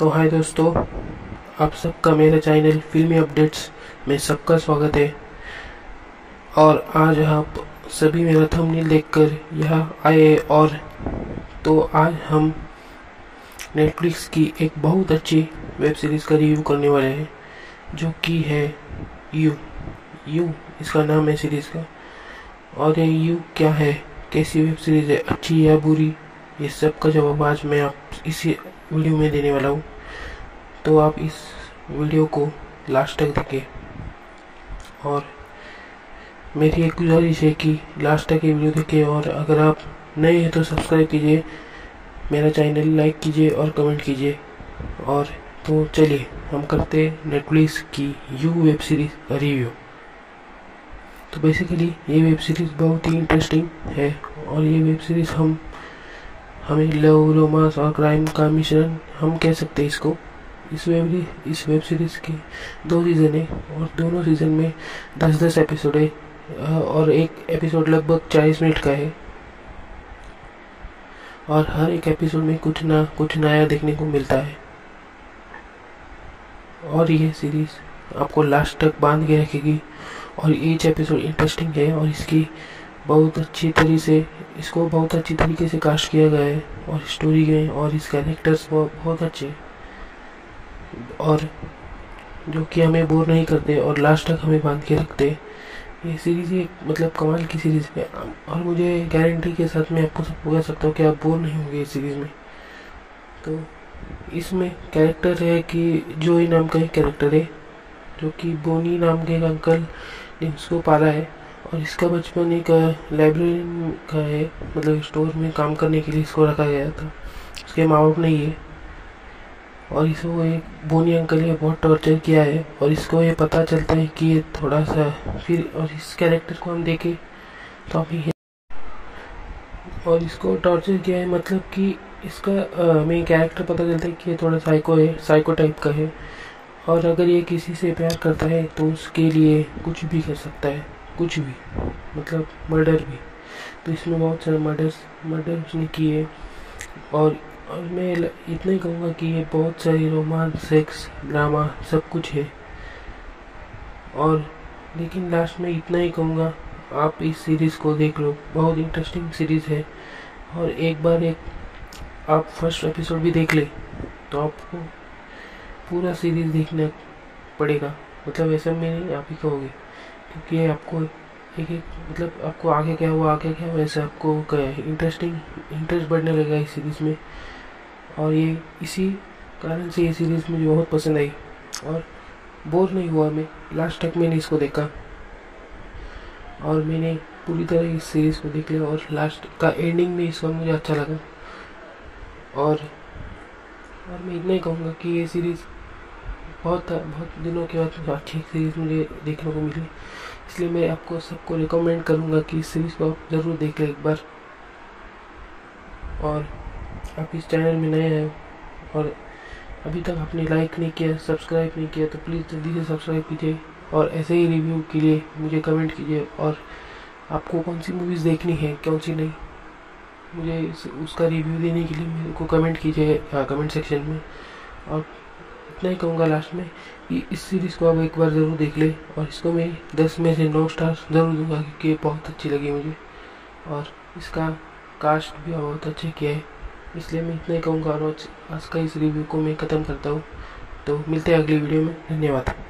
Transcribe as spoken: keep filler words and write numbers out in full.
तो हाय दोस्तों, आप सबका मेरे चैनल फिल्मी अपडेट्स में सबका स्वागत है। और आज आप सभी मेरा थंबनेल देखकर यहाँ आए और तो आज हम नेटफ्लिक्स की एक बहुत अच्छी वेब सीरीज़ का रिव्यू करने वाले हैं, जो कि है यू यू इसका नाम है सीरीज़ का। और ये यू क्या है, कैसी वेब सीरीज़ है, अच्छी या बुरी, ये सब का जवाब आज मैं आप इसी वीडियो में देने वाला हूँ। तो आप इस वीडियो को लास्ट तक देखें और मेरी एक गुजारिश है कि लास्ट तक ये वीडियो देखें। और अगर आप नए हैं तो सब्सक्राइब कीजिए, मेरा चैनल लाइक कीजिए और कमेंट कीजिए। और तो चलिए हम करते हैं नेटफ्लिक्स की यू वेब सीरीज़ का रिव्यू। तो बेसिकली ये वेब सीरीज़ बहुत ही इंटरेस्टिंग है और ये वेब सीरीज़ हम हमें लव, रोमांस और क्राइम का मिश्रण हम कह सकते हैं इसको। इस वेब इस वेब सीरीज़ के दो सीज़न है और दोनों सीज़न में दस दस एपिसोड है और एक एपिसोड लगभग चालीस मिनट का है। और हर एक एपिसोड में कुछ ना कुछ नया देखने को मिलता है और ये सीरीज़ आपको लास्ट तक बांध के रखेगी। और ईच एपिसोड इंटरेस्टिंग है और इसकी बहुत अच्छी तरीके से इसको बहुत अच्छी तरीके से कास्ट किया गया है और स्टोरी में और इस कैरेक्टर्स बहुत अच्छे और जो कि हमें बोर नहीं करते और लास्ट तक हमें बांध के रखते। ये सीरीज़ एक मतलब कमाल की सीरीज़ है और मुझे गारंटी के साथ मैं आपको सब कह सकता हूँ कि आप बोर नहीं होंगे इस सीरीज़ में। तो इसमें कैरेक्टर है कि जोई नाम का एक कैरेक्टर है, जो कि बोनी नाम के एक अंकल ने उसको पाला है और इसका बचपन एक लाइब्रेरी का है, मतलब स्टोर में काम करने के लिए इसको रखा गया था। उसके माँ बाप नहीं है और इसको एक बोनी अंकल ने बहुत टॉर्चर किया है और इसको ये पता चलता है कि ये थोड़ा सा फिर और इस कैरेक्टर को हम देखें तो अभी और इसको टॉर्चर किया है मतलब कि इसका हमें कैरेक्टर पता चलता है कि ये थोड़ा साइको है, साइको टाइप का है। और अगर ये किसी से प्यार करता है तो उसके लिए कुछ भी कर सकता है, कुछ भी, मतलब मर्डर भी। तो इसमें बहुत सारे मर्डर्स मर्डर उसने किए और और मैं इतना ही कहूँगा कि ये बहुत सारी रोमांस, सेक्स, ड्रामा सब कुछ है। और लेकिन लास्ट में इतना ही कहूँगा, आप इस सीरीज़ को देख लो, बहुत इंटरेस्टिंग सीरीज़ है। और एक बार एक आप फर्स्ट एपिसोड भी देख ले तो आपको पूरा सीरीज़ देखना पड़ेगा, मतलब ऐसा मैं नहीं, आप ही कहोगे, क्योंकि आपको एक एक मतलब आपको आगे क्या हुआ आगे क्या हुआ वैसे आपको इंटरेस्टिंग इंटरेस्ट बढ़ने लगा इस सीरीज़ में। और ये इसी कारण से ये सीरीज़ मुझे बहुत पसंद आई और बोर नहीं हुआ मैं, लास्ट तक मैंने इसको देखा और मैंने पूरी तरह इस सीरीज़ को देख लिया और लास्ट का एंडिंग में इसका मुझे अच्छा लगा। और और मैं इतना ही कहूँगा कि ये सीरीज़ बहुत बहुत दिनों के बाद अच्छी सीरीज़ मुझे देखने को मिली, इसलिए मैं आपको सबको रिकमेंड करूँगा कि इस सीरीज़ को आप ज़रूर देख लें एक बार। और आप इस चैनल में नए हैं और अभी तक आपने लाइक नहीं किया, सब्सक्राइब नहीं किया तो प्लीज़ जल्दी से सब्सक्राइब कीजिए और ऐसे ही रिव्यू के लिए मुझे कमेंट कीजिए। और आपको कौन सी मूवीज़ देखनी है, कौन सी नहीं, मुझे उसका रिव्यू देने के लिए मेरे को कमेंट कीजिए कमेंट सेक्शन में। और इतना ही कहूँगा लास्ट में कि इस सीरीज़ को आप एक बार ज़रूर देख ले और इसको मैं दस में से नौ स्टार ज़रूर दूंगा क्योंकि ये बहुत अच्छी लगी मुझे और इसका कास्ट भी बहुत अच्छे किया है। इसलिए मैं इतना ही कहूँगा और आज का इस रिव्यू को मैं ख़त्म करता हूँ। तो मिलते हैं अगली वीडियो में, धन्यवाद।